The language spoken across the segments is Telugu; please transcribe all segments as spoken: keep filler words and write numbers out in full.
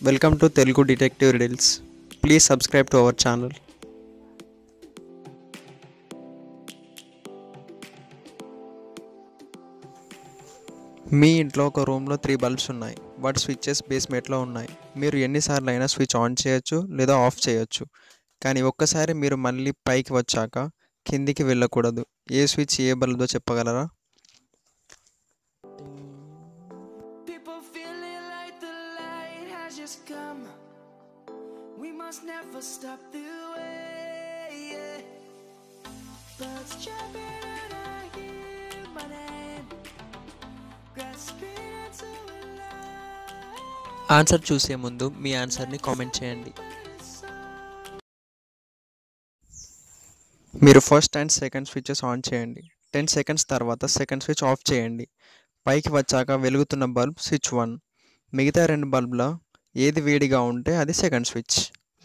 Welcome to Telugu Detective Riddles. Please subscribe to our channel. మీ ఇంట్లో ఒక రూమ్లో త్రీ బల్బ్స్ ఉన్నాయి. వాటి స్విచ్చెస్ బేస్మెంట్లో ఉన్నాయి. మీరు ఎన్నిసార్లు అయినా స్విచ్ ఆన్ చేయొచ్చు లేదా ఆఫ్ చేయొచ్చు. కానీ ఒక్కసారి మీరు మళ్ళీ పైకి వచ్చాక కిందికి వెళ్ళకూడదు. ఏ స్విచ్ ఏ బల్బ్దో చెప్పగలరా? People feeling like the light has just come. We must never stop the way. Yeah. Birds chirping and I hear my name, grasping into a light. Answer చూసే ముందు మీ ఆన్సర్ని కామెంట్ చేయండి. మీరు first and second switches on చేయండి. టెన్ సెకండ్స్ తర్వాత సెకండ్ స్విచ్ ఆఫ్ చేయండి. పైకి వచ్చాక వెలుగుతున్న బల్బ్ స్విచ్ వన్. మిగతా రెండు బల్బ్ల ఏది వేడిగా ఉంటే అది second switch.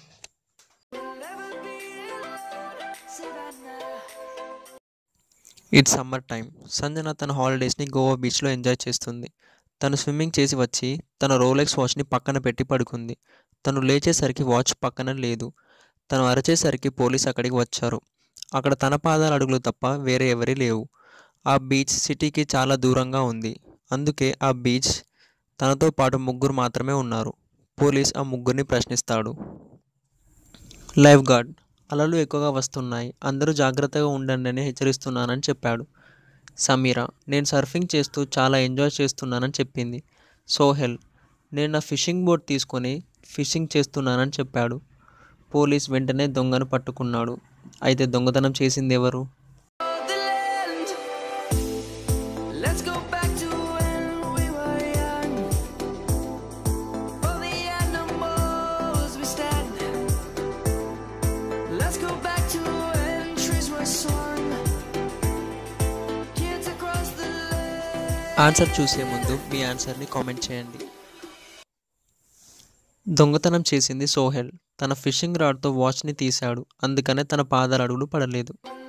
It's summer time. Sanjana తన హాలిడేస్ని గోవా బీచ్లో ఎంజాయ్ చేస్తుంది. తను స్విమ్మింగ్ చేసి వచ్చి తన రోలెక్స్ వాచ్ని పక్కన పెట్టి పడుకుంది. తను లేచేసరికి వాచ్ పక్కన లేదు. తను అరచేసరికి పోలీస్ అక్కడికి వచ్చారు. అక్కడ తన పాదాల అడుగులు తప్ప వేరే ఎవరి లేవు. ఆ బీచ్ సిటీకి చాలా దూరంగా ఉంది. అందుకే ఆ బీచ్ తనతో పాటు ముగ్గురు మాత్రమే ఉన్నారు. పోలీస్ ఆ ముగ్గురిని ప్రశ్నిస్తాడు. లైఫ్ గార్డ్, అలలు ఎక్కువగా వస్తున్నాయి, అందరూ జాగ్రత్తగా ఉండండి అని హెచ్చరిస్తున్నానని చెప్పాడు. సమీరా, నేను సర్ఫింగ్ చేస్తూ చాలా ఎంజాయ్ చేస్తున్నానని చెప్పింది. సోహెల్, నేను నా ఫిషింగ్ బోట్ తీసుకొని ఫిషింగ్ చేస్తున్నానని చెప్పాడు. పోలీస్ వెంటనే దొంగను పట్టుకున్నాడు. అయితే దొంగతనం చేసింది ఎవరు? The land. Let's go back to when we were young. For the animals we stand. Let's go back to when trees were swung. Kids across the land. Answer చూసే ముందు మీ ఆన్సర్ని కామెంట్ చేయండి. దొంగతనం చేసింది సోహెల్. తన ఫిషింగ్ రాడ్తో వాచ్ని తీశాడు. అందుకనే తన పాదాల అడుగులు పడలేదు.